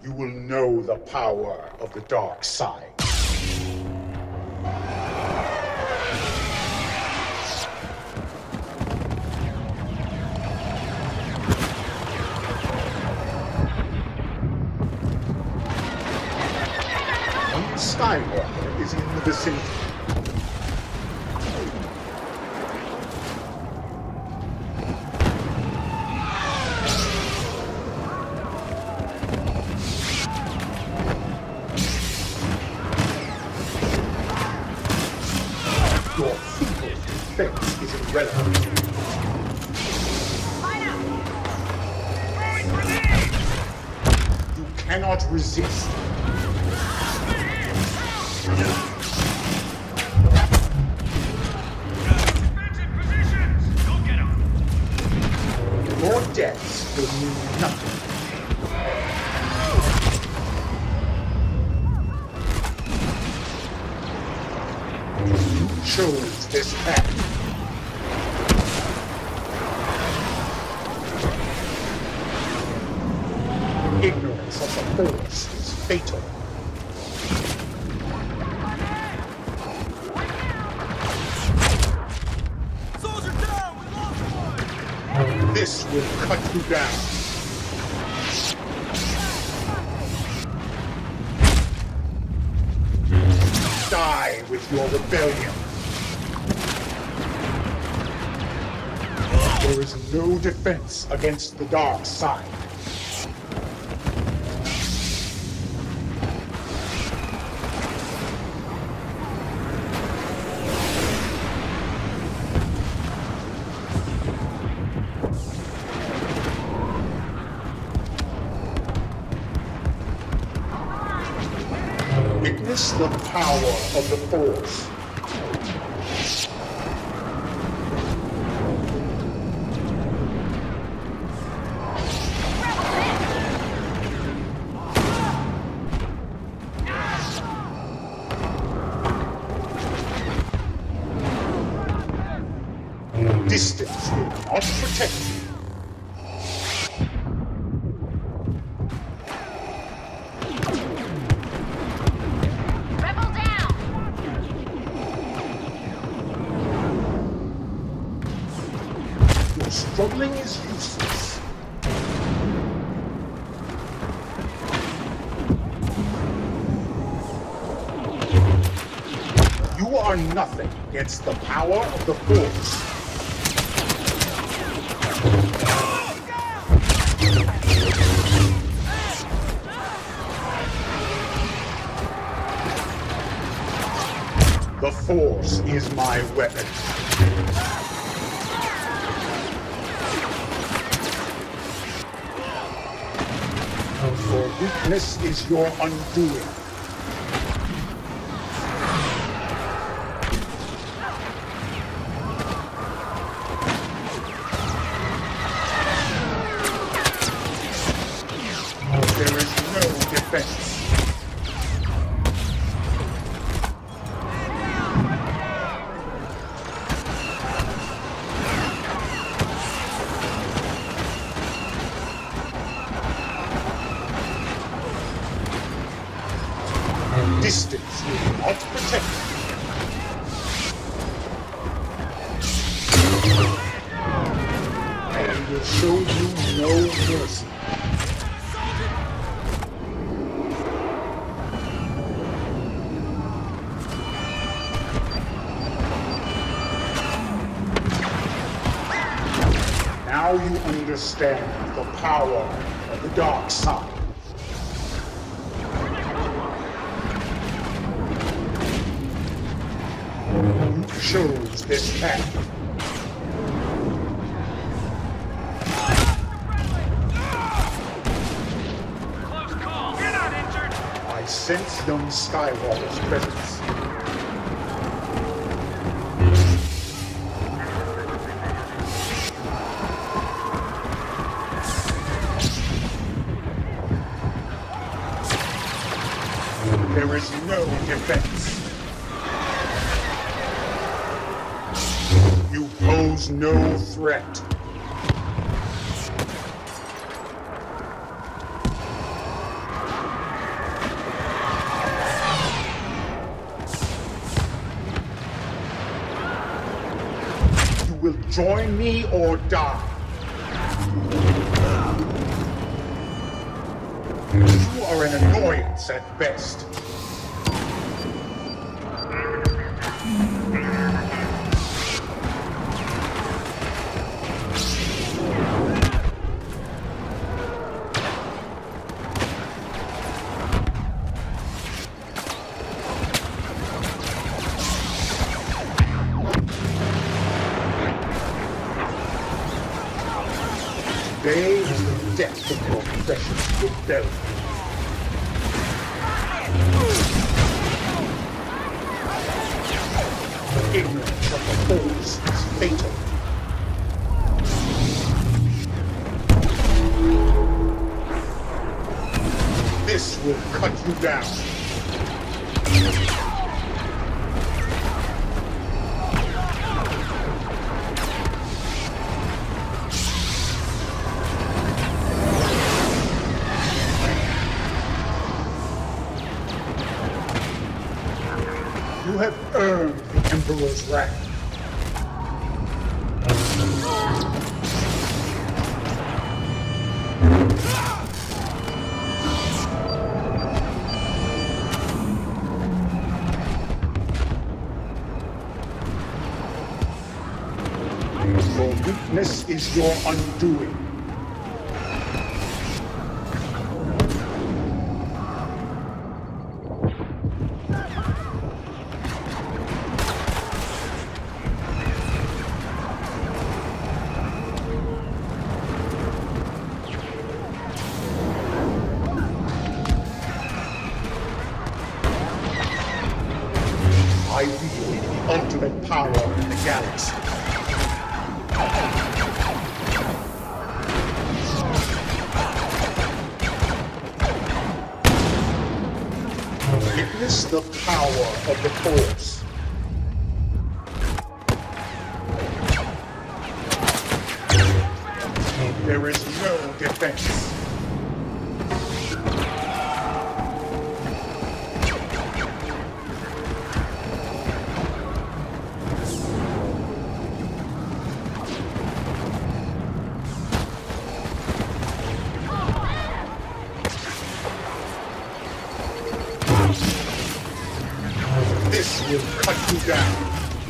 you will know the power of the dark side. One Skywalker is in the vicinity. Your feeble defense is irrelevant. You cannot resist. Your deaths will mean nothing. You chose this path. Ignorance of the Force is fatal. Soldier down! We lost one! This will cut you down. Die with your rebellion. There is no defense against the dark side. Witness the power of the Force. Distance will not protect you. Struggling is useless. You are nothing against the power of the Force. The Force is my weapon. Your weakness is your undoing. There is no defense. Distance will not protect you. I will show you no mercy. Now you understand the power of the dark side. You chose this path. Close call! You're not injured! I sense young Skywalker's presence. There is no defense. You pose no threat. Join me or die. You are an annoyance at best. Today is the death of your precious rebellion. Ignorance of the Force is fatal. This will cut you down. You have earned the Emperor's wrath. Your weakness is your undoing. I wield the ultimate power in the galaxy. Witness the power of the Force. There is no defense. This will cut you down.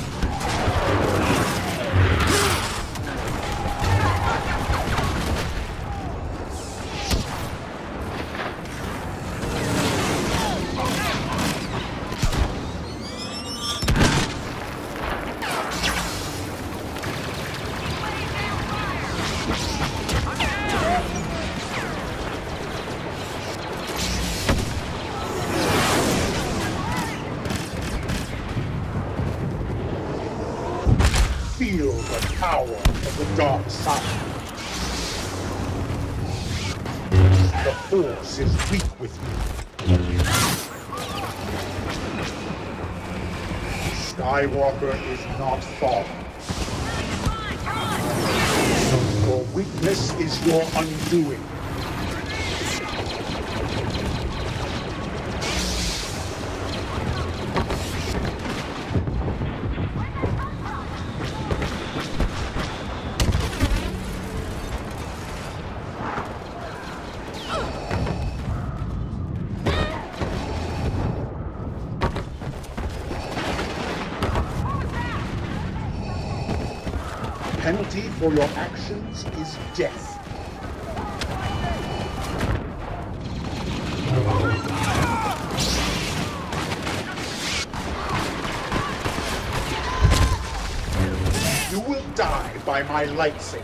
Feel the power of the dark side. The Force is weak with you. Skywalker is not fallen. Your weakness is your undoing. Penalty for your actions is death. You will die by my lightsaber.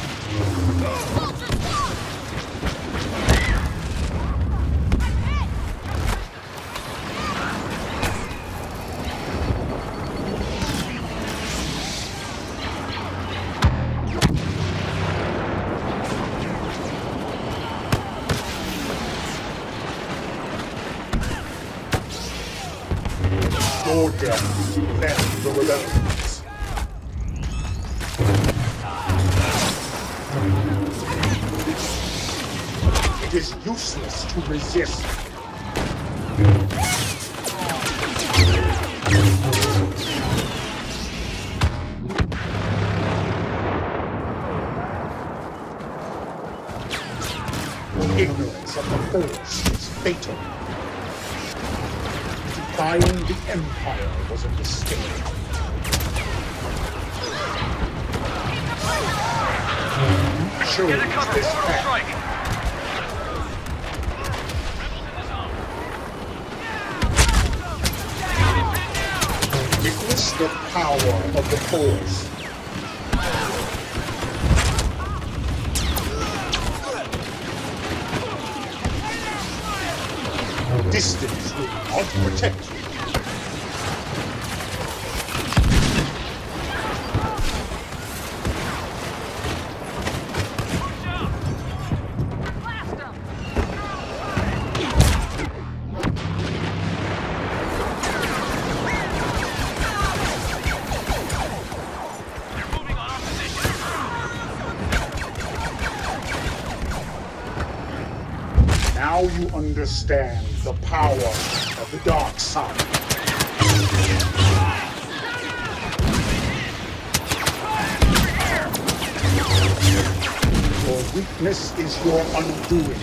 Your death left the rebellions. It is useless to resist. Ignorance of the Force is fatal. Defying the Empire was a mistake. Chose Get a cover. this Orbital path. strike. Witness the power of the Force. Distance will not protect you. Now you understand the power of the dark side. Your weakness is your undoing.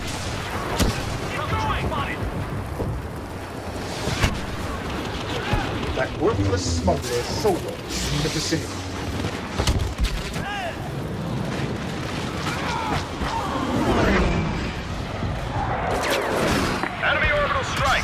That worthless smuggler Solo is in the vicinity. Enemy orbital strike.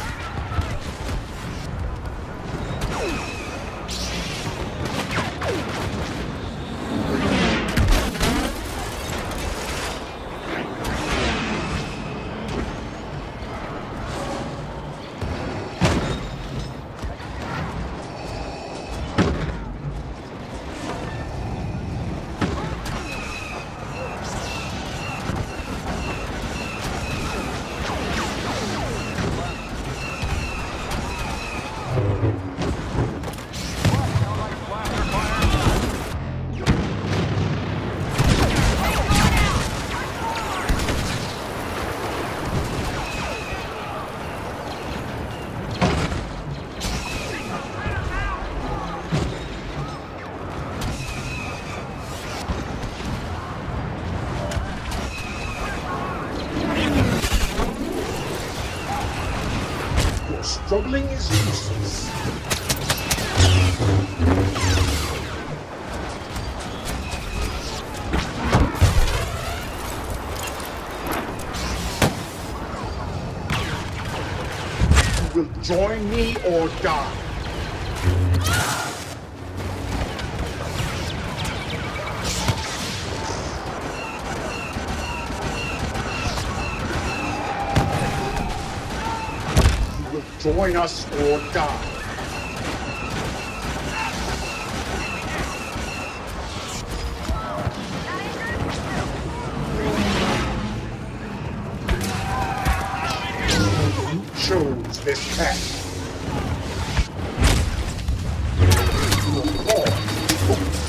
Struggling is useless. You will join me or die. Join us or die. You chose this path. You are born to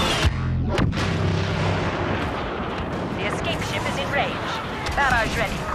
The escape ship is in range. Barrage ready.